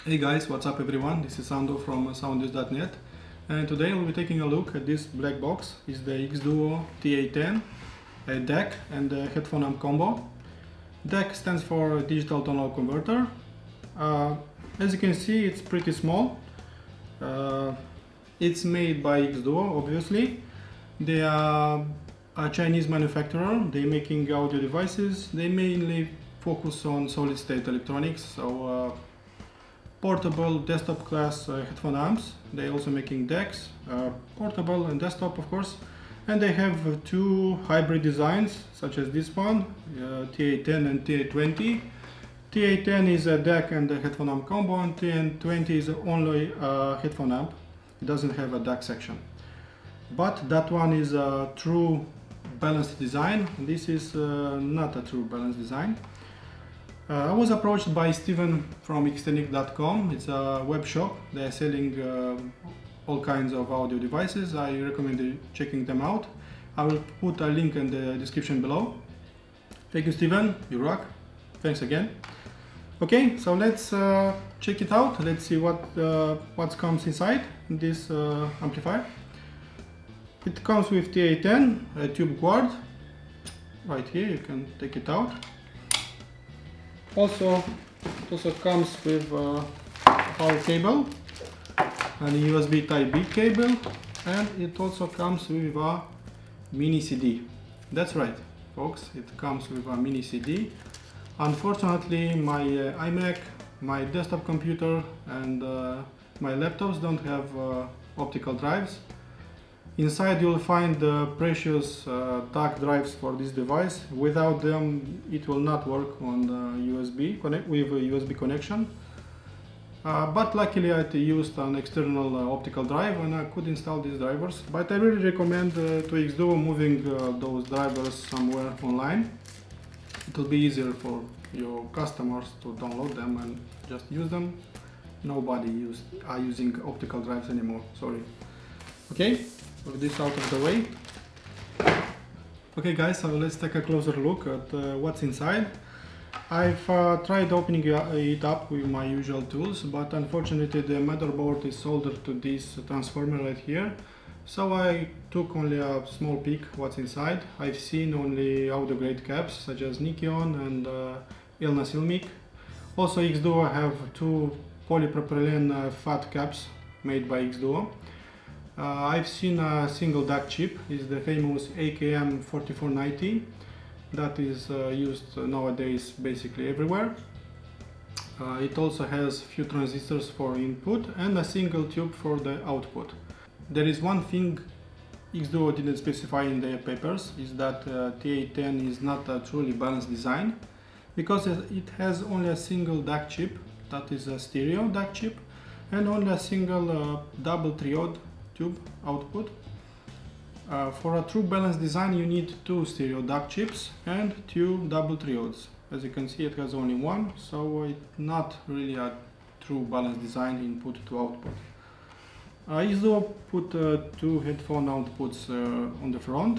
Hey guys, what's up everyone? This is Sando from soundus.net, and today we'll be taking a look at this black box. It's the xDuoo TA-10, a DAC and a headphone amp combo. DAC stands for Digital Tonal Converter. As you can see, it's pretty small. It's made by xDuoo, obviously. They are a Chinese manufacturer. They're making audio devices. They mainly focus on solid-state electronics, so portable desktop class headphone amps. They're also making DACs, portable and desktop of course, and they have two hybrid designs such as this one, TA-10 and TA-20. TA-10 is a DAC and a headphone amp combo, and TA-20 is only a headphone amp. It doesn't have a DAC section, but that one is a true balanced design. This is not a true balanced design. I was approached by Steven from xDuoo.com. It's a web shop. They are selling all kinds of audio devices. I recommend checking them out. I will put a link in the description below. Thank you, Steven. You rock. Thanks again. Okay, so let's check it out. Let's see what comes inside this amplifier. It comes with TA-10, a tube cord. Right here, you can take it out. Also, it also comes with a power cable and a USB Type-B cable, and it also comes with a mini CD. That's right, folks, it comes with a mini CD. Unfortunately, my iMac, my desktop computer and my laptops don't have optical drives. Inside you'll find the precious DAC drives for this device. Without them it will not work on the USB with a USB connection. But luckily I used an external optical drive and I could install these drivers. But I really recommend to xDuoo moving those drivers somewhere online. It will be easier for your customers to download them and just use them. Nobody are using optical drives anymore, sorry. Okay. With this out of the way. Okay guys, so let's take a closer look at what's inside. I've tried opening it up with my usual tools, but unfortunately the motherboard is soldered to this transformer right here. So I took only a small peek what's inside. I've seen only audio grade caps such as Nikion and Elna Silmic. Also xDuoo have two polypropylene fat caps made by xDuoo. I've seen a single DAC chip, is the famous AKM4490 that is used nowadays basically everywhere. It also has few transistors for input and a single tube for the output. There is one thing xDuoo didn't specify in their papers, is that TA-10 is not a truly balanced design, because it has only a single DAC chip, that is a stereo DAC chip, and only a single double triode tube output. For a true balanced design you need two stereo DAC chips and two double triodes. As you can see, it has only one, so it's not really a true balanced design input to output. xDuoo put two headphone outputs on the front,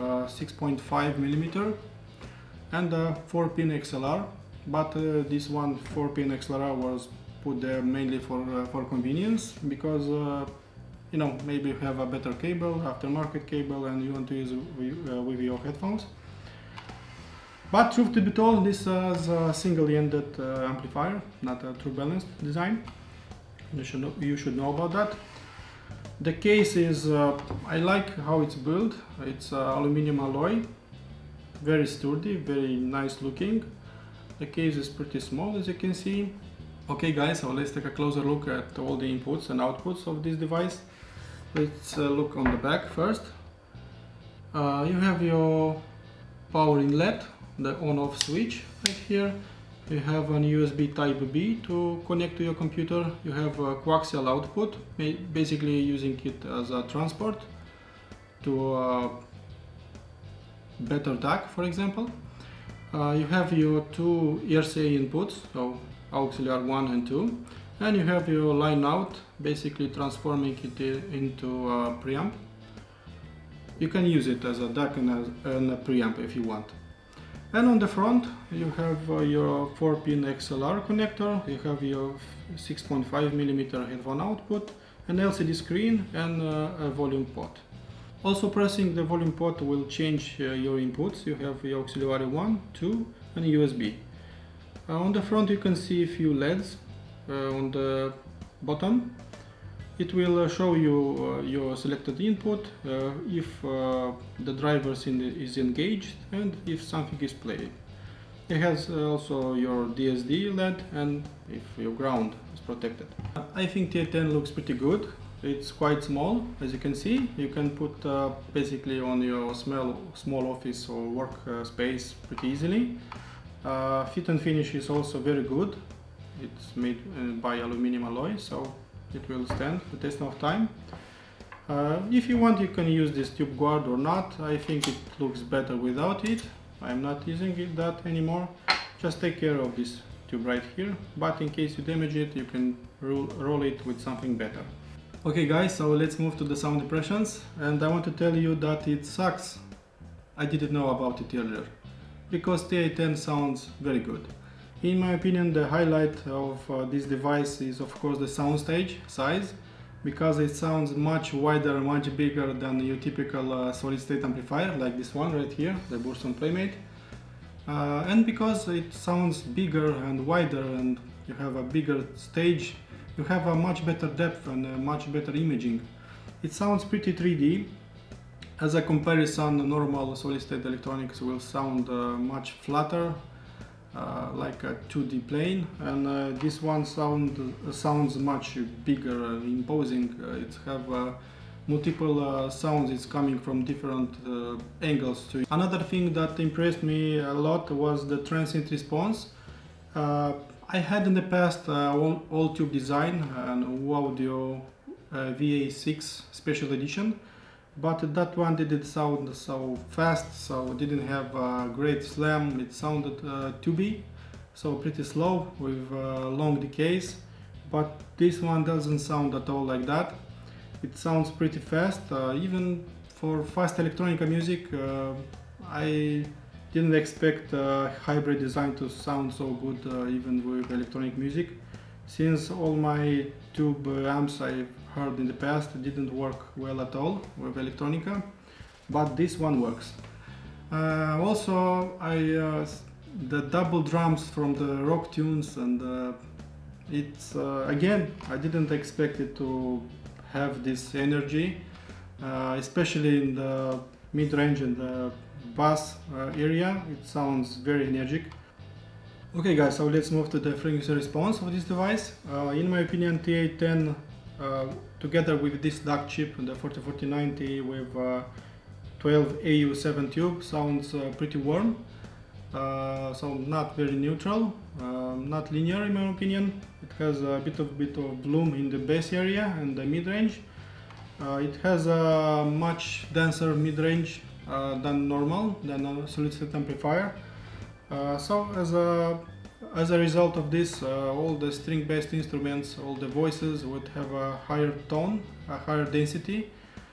6.5mm and a 4-pin XLR, but this one 4-pin XLR was put there mainly for convenience, because you know, maybe you have a better cable, aftermarket cable, and you want to use with your headphones. But truth to be told, this is a single-ended amplifier, not a true balanced design. You should know about that. The case is, I like how it's built. It's aluminum alloy, very sturdy, very nice looking. The case is pretty small, as you can see. Okay guys, so let's take a closer look at all the inputs and outputs of this device. Let's look on the back first. You have your power inlet, the on-off switch right here. You have an USB Type-B to connect to your computer. You have a coaxial output, basically using it as a transport to a better DAC, for example. You have your two RCA inputs, so auxiliary 1 and 2. And you have your line out, basically transforming it into a preamp. You can use it as a DAC and a preamp if you want. And on the front you have your 4-pin XLR connector, you have your 6.5mm headphone output, an LCD screen and a volume pot. Also pressing the volume pot will change your inputs. You have your auxiliary 1, 2 and USB. On the front you can see a few LEDs on the bottom. It will show you your selected input, if the driver is engaged and if something is playing. It has also your DSD LED and if your ground is protected. I think TA-10 looks pretty good. It's quite small, as you can see. You can put basically on your small office or work space pretty easily. Fit and finish is also very good. It's made by aluminum alloy, so it will stand the test of time. If you want, you can use this tube guard or not. I think it looks better without it. I'm not using that anymore. Just take care of this tube right here, but in case you damage it, you can roll it with something better. Okay guys, so let's move to the sound impressions, and I want to tell you that it sucks. I didn't know about it earlier, because TA-10 sounds very good. In my opinion, the highlight of this device is of course the soundstage size, because it sounds much wider, much bigger than your typical solid state amplifier like this one right here, the Burson Playmate. And because it sounds bigger and wider and you have a bigger stage, you have a much better depth and a much better imaging. It sounds pretty 3D. As a comparison, normal solid state electronics will sound much flatter, like a 2D plane, and this one sounds much bigger and imposing. It have multiple sounds. It's coming from different angles too. Another thing that impressed me a lot was the transient response. I had in the past all tube design and audio VA6 special edition, but that one didn't sound so fast, so it didn't have a great slam. It sounded tubey, so pretty slow with long decays, but this one doesn't sound at all like that. It sounds pretty fast. Even for fast electronica music, I didn't expect hybrid design to sound so good even with electronic music, since all my tube amps I've heard in the past didn't work well at all with electronica, but this one works. Also, the double drums from the rock tunes, and it's again, I didn't expect it to have this energy, especially in the mid-range and the bass area. It sounds very energetic. Okay guys, so let's move to the frequency response of this device. In my opinion, TA-10 together with this DAC chip, the 404090 with 12 AU7 tube, sounds pretty warm. So not very neutral, not linear in my opinion. It has a bit of bloom in the bass area and the mid-range. It has a much denser mid-range than normal, than a solid state amplifier. So as a result of this, all the string-based instruments, all the voices would have a higher tone, a higher density.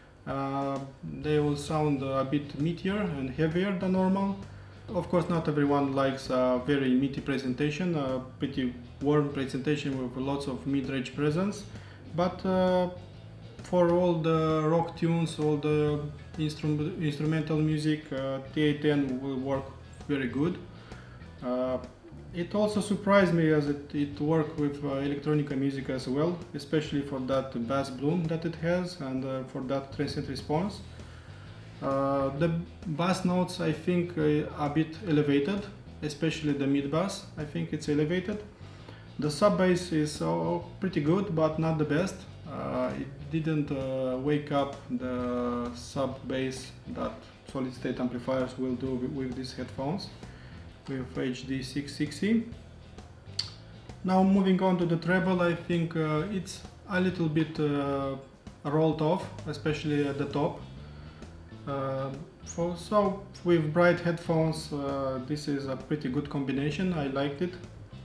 They will sound a bit meatier and heavier than normal. Of course, not everyone likes a very meaty presentation, a pretty warm presentation with lots of mid-range presence, but for all the rock tunes, all the instrumental music, TA-10 will work very good. It also surprised me as it worked with electronica music as well, especially for that bass bloom that it has and for that transient response. The bass notes, I think, are a bit elevated, especially the mid bass. I think it's elevated. The sub bass is pretty good, but not the best. It didn't wake up the sub bass that solid state amplifiers will do with these headphones, with HD660. Now moving on to the treble, I think it's a little bit rolled off, especially at the top. So with bright headphones, this is a pretty good combination. I liked it.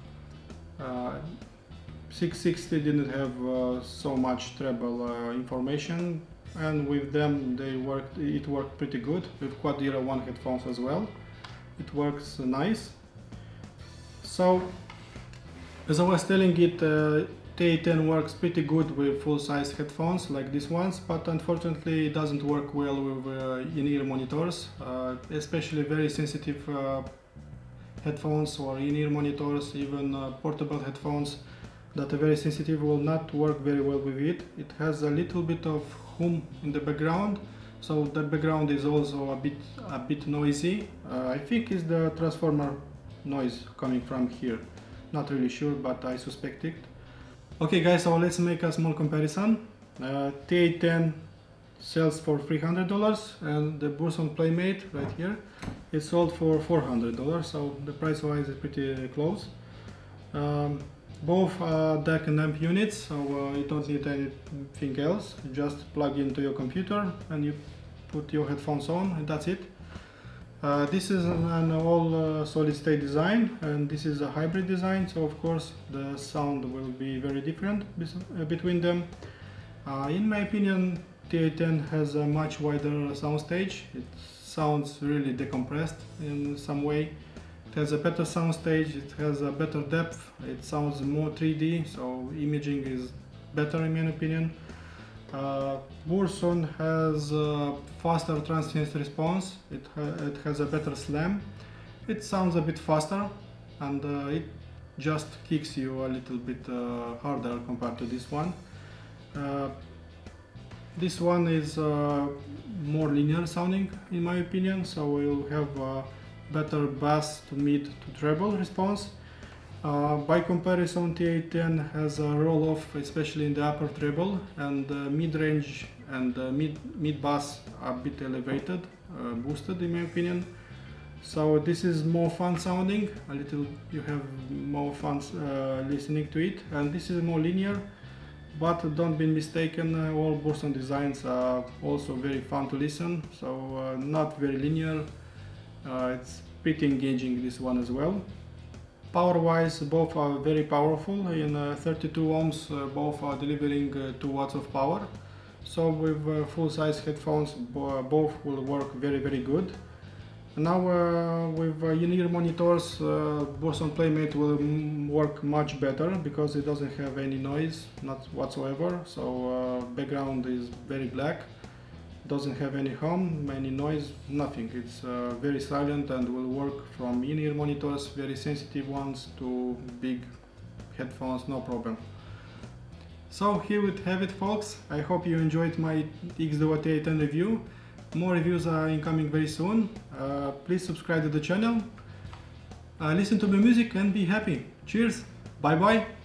660 didn't have so much treble information, and with them it worked pretty good with Quad Era 1 headphones as well. it works nice. So as I was telling it, TA-10 works pretty good with full-size headphones like these ones, but unfortunately it doesn't work well with in-ear monitors, especially very sensitive headphones or in-ear monitors, even portable headphones that are very sensitive will not work very well with it. It has a little bit of hum in the background, so the background is also a bit noisy. I think it's the transformer noise coming from here. Not really sure, but I suspect it. Okay guys, so let's make a small comparison. TA-10 sells for $300 and the Burson Playmate right here is sold for $400, so the price wise is pretty close. Both are DAC and amp units, so you don't need anything else. You just plug into your computer and you put your headphones on and that's it. This is an all solid state design and this is a hybrid design, so of course the sound will be very different between them. In my opinion, TA-10 has a much wider soundstage. It sounds really decompressed in some way. It has a better soundstage, it has a better depth, it sounds more 3D, so imaging is better in my opinion. Burson has a faster transient response, it has a better slam, it sounds a bit faster and it just kicks you a little bit harder compared to this one. This one is more linear sounding in my opinion, so we'll have a better bass to mid to treble response. By comparison, TA-10 has a roll-off, especially in the upper treble, and mid-range and mid-bass are a bit elevated, boosted in my opinion. So this is more fun sounding, a little, you have more fun listening to it, and this is more linear, but don't be mistaken, all Burson designs are also very fun to listen, so not very linear, it's pretty engaging this one as well. Power wise, both are very powerful. In 32 ohms both are delivering 2 watts of power, so with full size headphones both will work very good. Now with in-ear monitors, Burson Playmate will work much better because it doesn't have any noise, not whatsoever, so background is very black, doesn't have any hum, any noise, nothing. It's very silent and will work from in-ear monitors, very sensitive ones, to big headphones, no problem. So here we have it folks, I hope you enjoyed my xDuoo TA-10 review. More reviews are incoming very soon. Please subscribe to the channel, listen to my music and be happy. Cheers, bye bye.